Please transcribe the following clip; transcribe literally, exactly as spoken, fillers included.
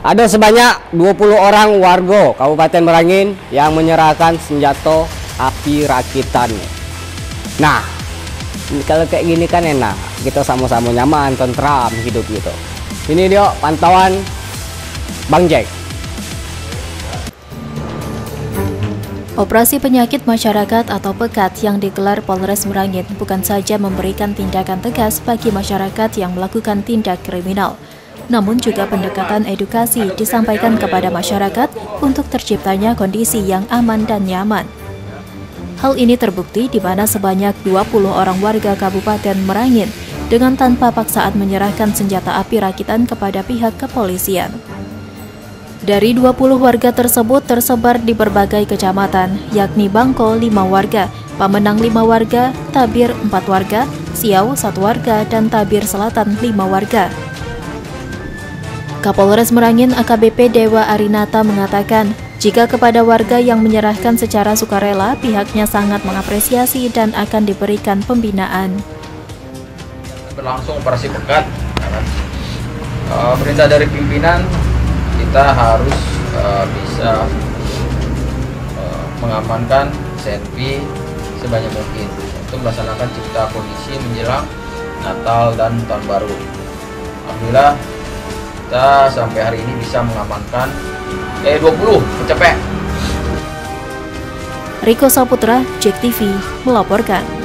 Ada sebanyak dua puluh orang warga Kabupaten Merangin yang menyerahkan senjata api rakitan. Nah, kalau kayak gini kan enak, kita sama-sama nyaman, tentram hidup gitu. Ini dia pantauan Bang Jack. Operasi penyakit masyarakat atau PEKAT yang digelar Polres Merangin bukan saja memberikan tindakan tegas bagi masyarakat yang melakukan tindak kriminal, namun juga pendekatan edukasi disampaikan kepada masyarakat untuk terciptanya kondisi yang aman dan nyaman. Hal ini terbukti di mana sebanyak dua puluh orang warga Kabupaten Merangin dengan tanpa paksaan menyerahkan senjata api rakitan kepada pihak kepolisian. Dari dua puluh warga tersebut tersebar di berbagai kecamatan, yakni Bangko lima warga, Pamenang lima warga, Tabir empat warga, Siau satu warga, dan Tabir Selatan lima warga. Kapolres Merangin A K B P Dewa Arinata mengatakan, jika kepada warga yang menyerahkan secara sukarela, pihaknya sangat mengapresiasi dan akan diberikan pembinaan. Berlangsung operasi PEKAT, uh, perintah dari pimpinan, kita harus uh, bisa uh, mengamankan S N P sebanyak mungkin untuk melaksanakan cipta kondisi menjelang Natal dan Tahun Baru. Alhamdulillah kita sampai hari ini bisa mengamankan eh dua puluh mencapai. Riko Saputra, Jack T V melaporkan.